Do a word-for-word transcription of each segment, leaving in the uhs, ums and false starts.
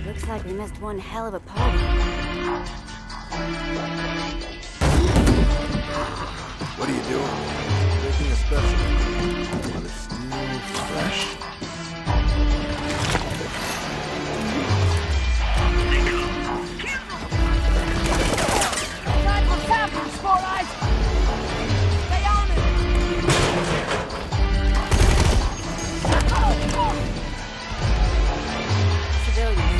Looks like we missed one hell of a party. What are you doing? Making a specimen. But it's still fresh. Time for samples, Four Eyes! Stay on it! Oh, oh. Civilians.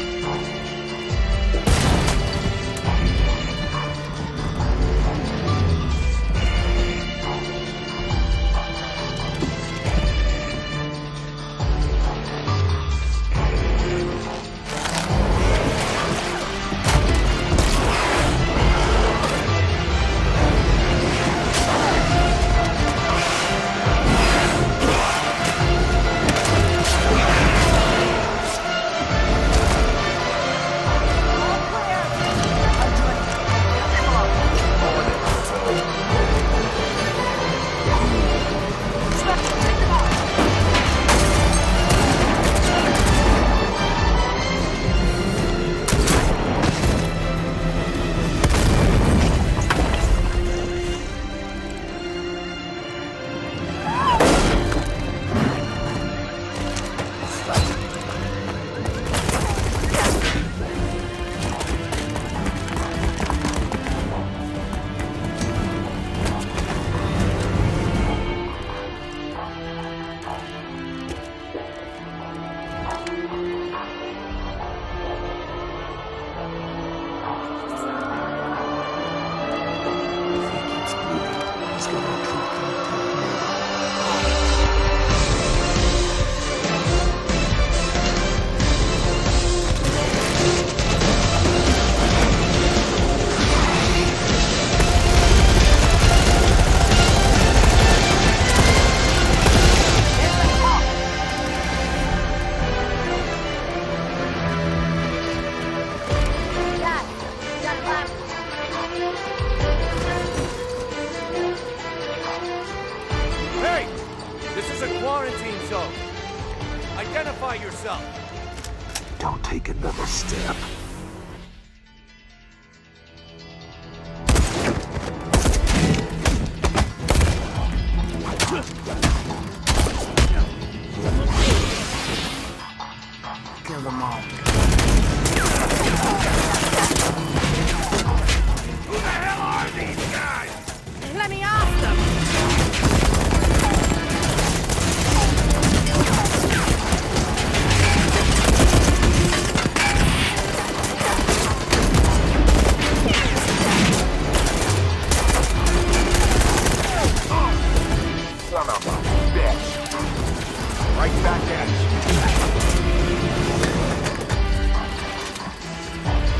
Identify yourself. Don't take another step. Kill them all. Who the hell are these guys? Let me ask them! Son of a bitch. Right back at you.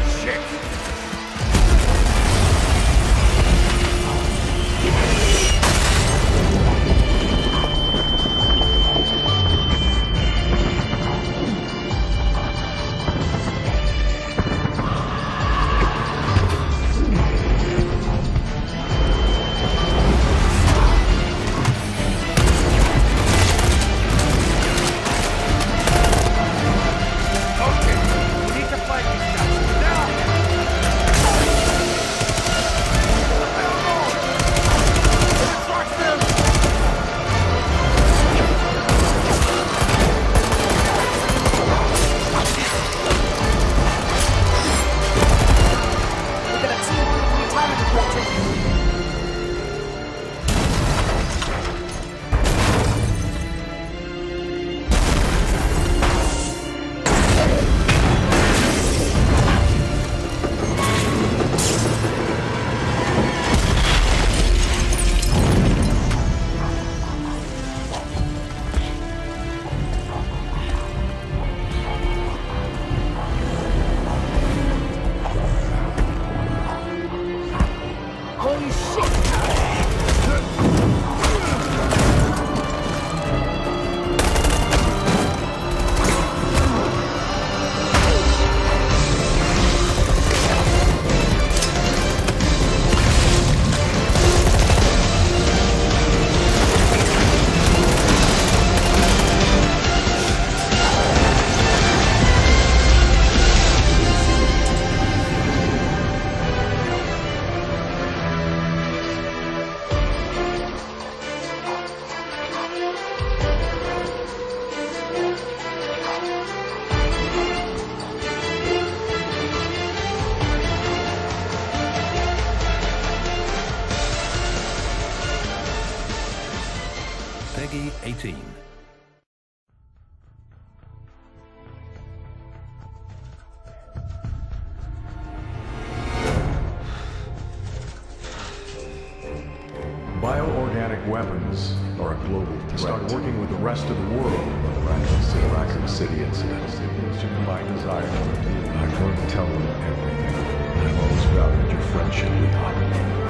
weapons are a global threat. Start working with the rest of the world on the Raccoon City, Raccoon City incident. To combine desire to redeem. I'm going to tell them everything. I've always valued your friendship with Holly.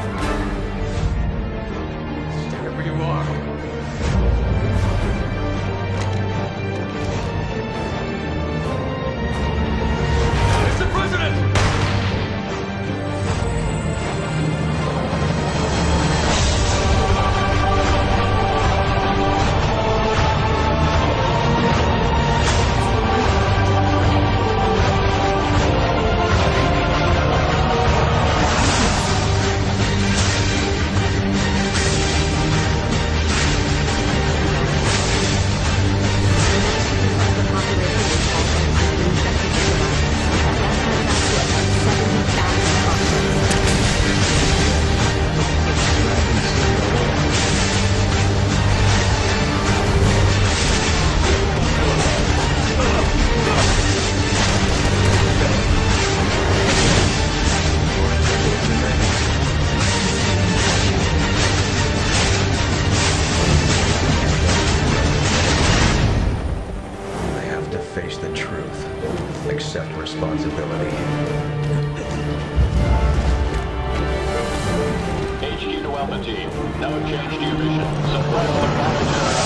Stay where you are. Mister President! Face the truth. Accept responsibility. H Q to Alpha Team. No change to your mission. Suppress the monitor.